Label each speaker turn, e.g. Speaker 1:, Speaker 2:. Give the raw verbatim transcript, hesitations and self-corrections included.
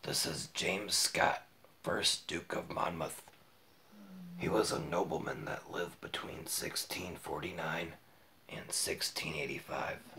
Speaker 1: This is James Scott, first Duke of Monmouth. He was a nobleman that lived between sixteen forty-nine and sixteen eighty-five.